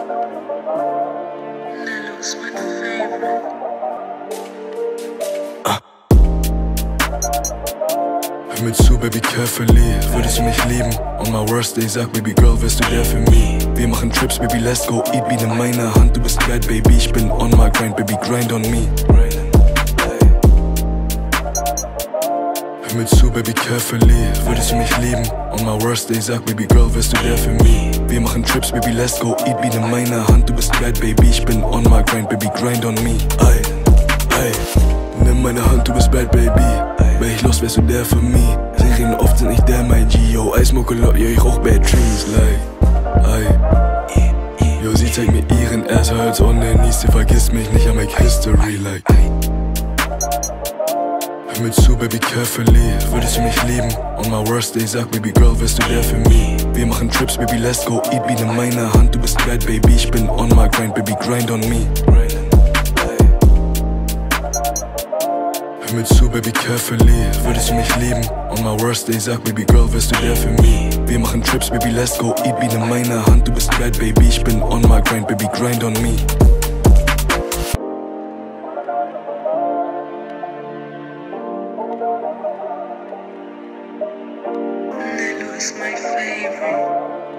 Nello's my favorite. Hör mir zu, Baby, carefully. Würdest du mich lieben? On my worst day, sag, Baby Girl, wärst du der für me? Wir machen Trips, Baby, let's go eat. Beat in meiner Hand, du bist bad, Baby. Ich bin on my grind, Baby, grind on me. Hör mir zu, Baby, carefully. Würdest du mich lieben? On my worst day, sag, Baby Girl, wärst du der für me? Wir machen Trips, Baby, let's go eat. Beat in meiner Hand, du bist bad, Baby. Ich bin on my grind, Baby, grind on me. Ay, ay. Nimm meine Hand, du bist bad, Baby. Wär ich los, wärst du der für me? Sie reden oft, sind nicht der, mein G. Yo, I smoke a lot, yo, ich rauch bad trees. Like, ay. Yo, sie zeigt mir ihren Ass, hurts on the knees. Sie vergisst mich nicht, I make history, like. Hör mir zu, Baby, carefully. Würdest du mich lieben? On my worst day, sag, Baby Girl, wärst du der für me? Wir machen Trips, Baby, let's go eat. Beat in meiner Hand, du bist bad, Baby. Ich bin on my grind, Baby, grind on me. Hör mir zu, Baby, carefully. Würdest du mich lieben? On my worst day, sag, Baby Girl, wärst du der für me? Wir machen Trips, Baby, let's go eat. Beat in meiner Hand, du bist bad, Baby. Ich bin on my grind, Baby, grind on me. Nello is my favorite.